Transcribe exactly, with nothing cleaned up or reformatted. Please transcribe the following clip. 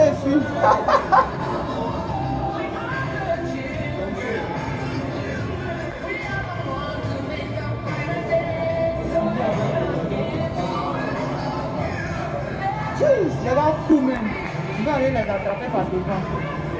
les filles. Tchuss, les gars fous même. Je vais aller les attraper par devant.